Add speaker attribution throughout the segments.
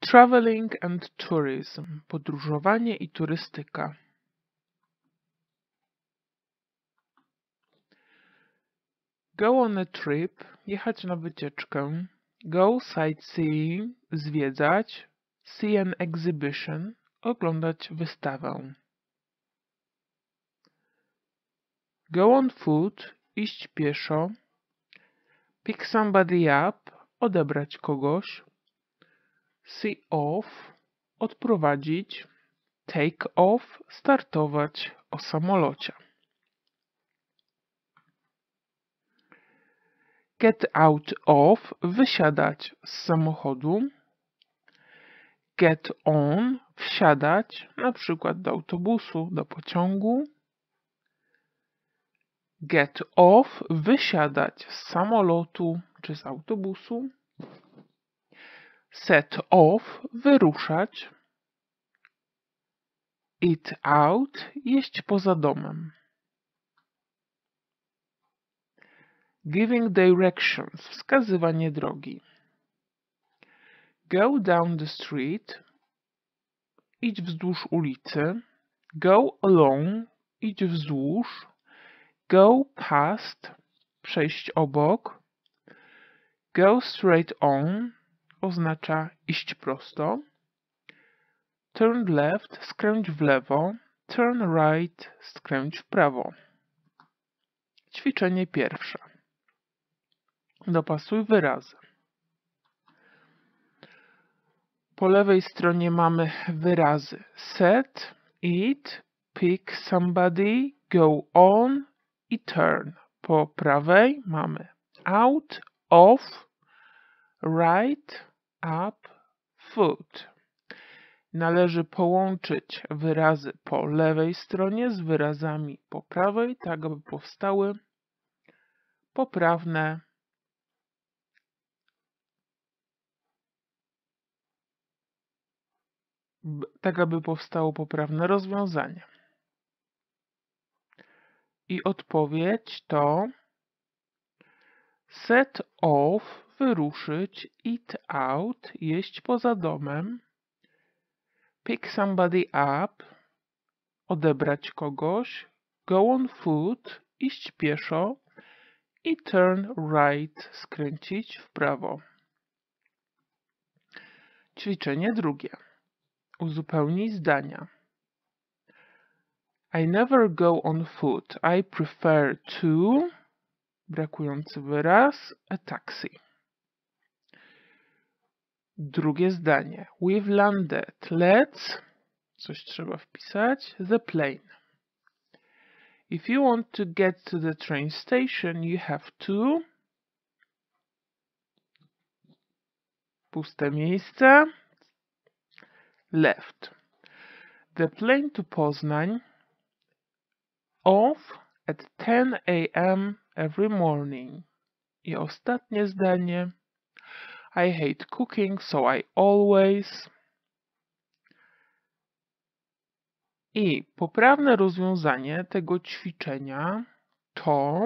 Speaker 1: Traveling and tourism. Podróżowanie i turystyka. Go on a trip. Jechać na wycieczkę. Go sightseeing. Zwiedzać. See an exhibition. Oglądać wystawę. Go on foot. Iść pieszo. Pick somebody up. Odebrać kogoś. See off. Odprowadzić. Take off. Startować o samolocie. Get out of. Wysiadać z samochodu. Get on. Wsiadać, na przykład do autobusu, do pociągu. Get off. Wysiadać z samolotu czy z autobusu. Set off. Wyruszać. Eat out. Jeść poza domem. Giving directions. Wskazywanie drogi. Go down the street. Idź wzdłuż ulicy. Go along. Idź wzdłuż. Go past. Przejść obok. Go straight on. Oznacza iść prosto. Turn left. Skręć w lewo. Turn right. Skręć w prawo. Ćwiczenie pierwsze. Dopasuj wyrazy. Po lewej stronie mamy wyrazy set, eat, pick somebody, go on i turn. Po prawej mamy out, off, right, up, foot. Należy połączyć wyrazy po lewej stronie z wyrazami po prawej, tak aby powstały poprawne powstało poprawne rozwiązanie. I odpowiedź to set off, wyruszyć, eat out, jeść poza domem, pick somebody up, odebrać kogoś, go on foot, iść pieszo i turn right, skręcić w prawo. Ćwiczenie drugie. Uzupełnij zdania. I never go on foot. I prefer to... Brakujący wyraz. A taxi. Drugie zdanie. We've landed. Let's... Coś trzeba wpisać. The plane. If you want to get to the train station, you have to... Puste miejsce. Left. The plane to Poznań off at 10 a.m. every morning. I ostatnie zdanie. I hate cooking, so I always... I poprawne rozwiązanie tego ćwiczenia to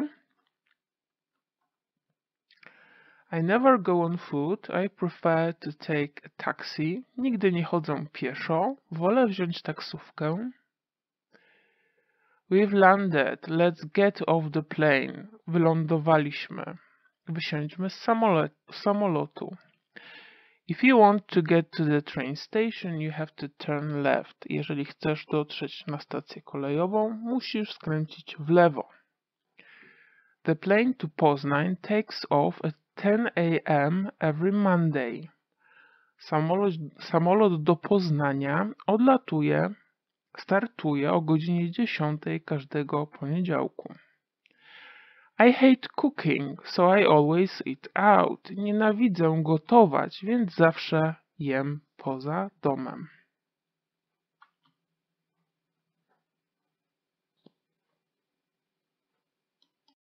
Speaker 1: I never go on foot. I prefer to take a taxi. Nigdy nie chodzę pieszo. Wolę wziąć taksówkę. We've landed. Let's get off the plane. Wylądowaliśmy. Wysiądźmy z samolotu. If you want to get to the train station, you have to turn left. Jeżeli chcesz dotrzeć na stację kolejową, musisz skręcić w lewo. The plane to Poznań takes off at 10 a.m. every Monday. Samolot do Poznania startuje o godzinie 10 każdego poniedziałku. I hate cooking, so I always eat out. Nienawidzę gotować, więc zawsze jem poza domem.